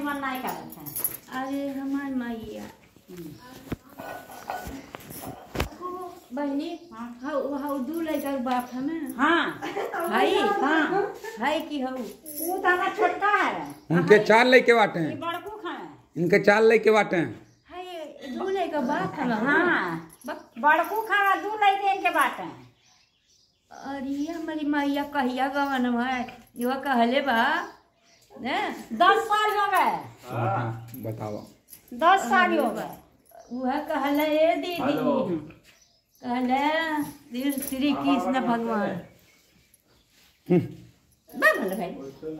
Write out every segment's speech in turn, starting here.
मन नहीं करता है। अरे हमार मैया बहनी हाउ दू लड़का के बाप हमें हाँ हाई हाँ हाई की हाउ वो तो हमारा छोटका है। उनके 4 लड़के बाटे ये हैं। बड़कू खाए इनके 4 लड़के बाटे हैं। हाई दू लड़का बाप हमें हाँ बड़कू खाना 2 लड़के इनके बात है। अरे हमारी मैया कहिया गवन है यो कहले बा ने 10 साल हो गए। हाँ बताओ 10 साल हो गए। वह कहले ए दीदी कहले श्री कृष्ण भगवान बोल भाई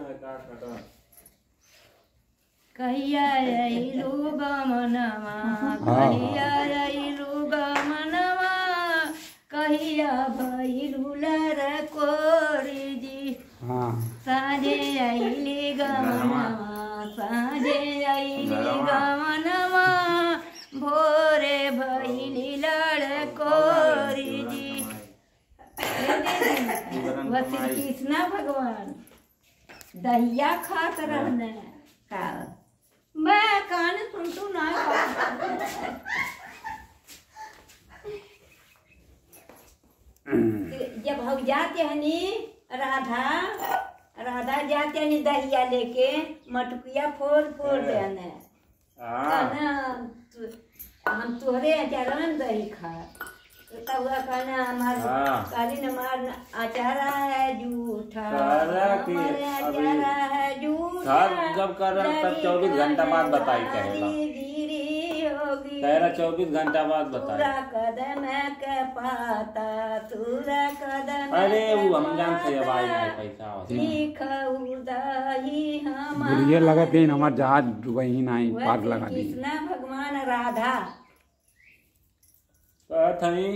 कहिया अइलू गमनवा कहिया अइलू गमनवा कहिया भइलू लर कोरी जी हाँ साँझे अइली गमनवा साँझे अइली गमनवा भोरे भइली लड़ कोरी जी वह श्री कृष्ण भगवान दहिया खात रहने का मैं कान सुन तू ना जब हम जाते हनी राधा जाते हनी दहिया लेके मटकुया फोड़ फोड़ देने हम तोहरे अचार दही खा तब हुआ कहना हमारा काली नमार अचारा है जूठा हमारे अचारा है जूठा जब कर रहा तब 24 घंटा बाद बताई कहेगा। कह रहा 24 घंटा बाद बताई। तुरा कदम के पाता तुरा कदम अरे वो हम जानते हैं भाई पैसा लिखउदाई हम बुढ़िया लगा पे हमार जहाज डूबई ही नहीं पार लगा दी। कृष्ण भगवान राधा थी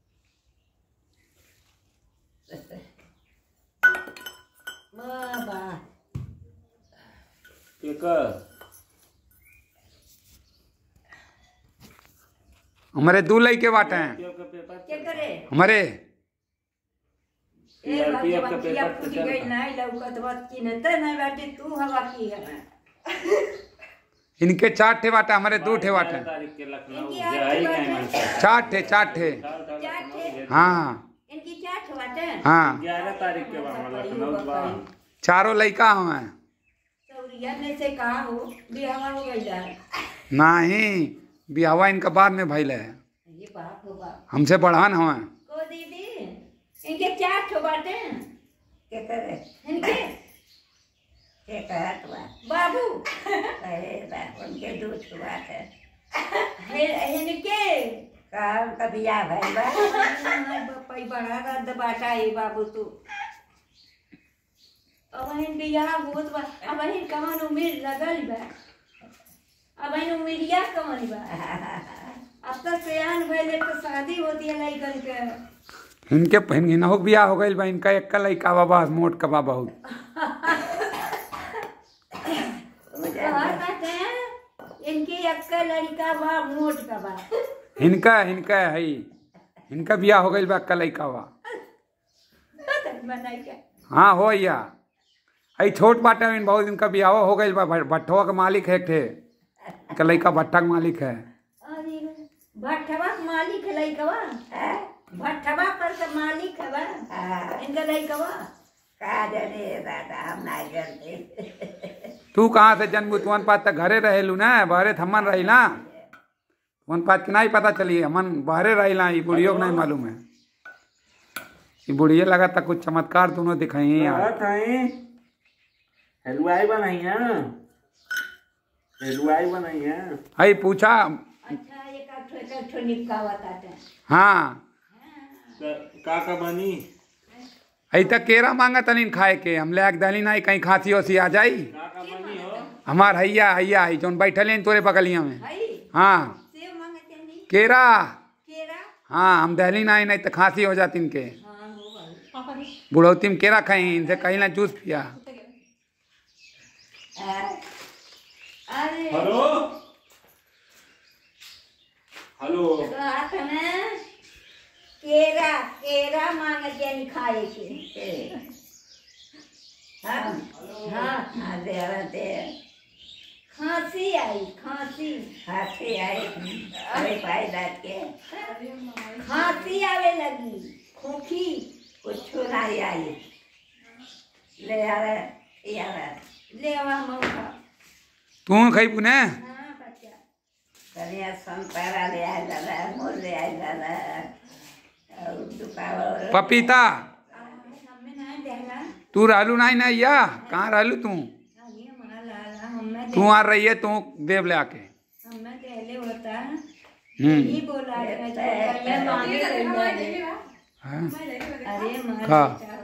बाबा हमारे 2 लड़के बाटे हैं। क्या करे हमारे ए भगवान बच्चिया फूट गई नहीं लौकत बात की न त नहीं बैठी तू हवा की है इनके 4 ठे बाटे हमारे 2 ठे बाटे 4 ठे हाँ इनकी क्या ठवाटे हाँ 11 तारीख के बाद लखनऊ चारों लड़का हमें सौरिया ने से कहा हो बिहावा हो गई है नहीं बिहावा इनका बाद में भइल है। ये बाप हो बाप हमसे बढ़ान हमें को दीदी इनके क्या ठवाटे के करे इनके के कहत बा बाबू अरे बाप उनके 2 ठवाटे इनके काम का बिया भाई बा बापा बड़ा रद्द बाटा है बाबू तू अब इन बिया होत बा अब इन कमन उम्र लगल बा अब इन उम्रिया कमन बा अब तक सयान भइले तो शादी होती है लइकन के इनके इनहो बिया हो गइल बा। इनका एक लड़का बाबा मोट का बाबा बहुत इनकी एक लड़का बा मोट का बा इनका है इनका बिया हो गइल बा का लड़का बा हाँ हो या आई छोट बाटे में बहुत इनका बिया हो गइल बा। भट्ठवा का मालिक है एक ठे का लड़का भट्ठा का मालिक है। अरे भट्ठवा का मालिक है लड़कवा भट्ठवा पर का मालिक है बा इनका लड़कवा का जाने दादा हम नहीं जानते तू कहाँ से जन्म तुमन पात तक घरे रहेलू ना बहरे थमन रही ना तुमन पात के नहीं पता चली हमन बहरे रहिला ये बुढ़ियों को नहीं मालूम है। ये बुढ़िया लगा तक कुछ चमत्कार दोनों दिखाई हलवाई बनाई है हलवाई बनाई है। आई पूछा अच्छा एक ठो निपका बताते हैं हाँ का बनी आई तक केरा मांगा तनी खाए के हम ले दली नहीं कहीं खांसी ओसी आ जाई का बनी हो हमार हैया हैया है जोन बैठल हैं तोरे बगलिया में हाँ सेव मांगते नहीं केरा केरा हाँ हम दहली नहीं तो खांसी हो जाती इनके हाँ होगा बुढ़ौती में केरा खाई इनसे कहीं ना जूस पिया। अरे हेलो हेलो रात में केरा केरा मांगते नहीं खाए के हाँ हाँ दे खांसी आई, खांसी हाथी आई अरे पाई दात के खांसी आवे लगी, खोखी कुछ नहीं आई ले आवे ले आवा मौका। तू खाई पुने हाँ बच्चा करिया संतरा ले आए दादा मोर ले आए दादा और दुकान पपीता हमें नहीं देना तू रहलू नहीं ना या कहाँ रहलू तू आगे हमारा लाला हमें तू आ रही है तू देव ले आके हमें देले होता हम्म नहीं बोला ये मांगे हाँ अरे हाँ। मार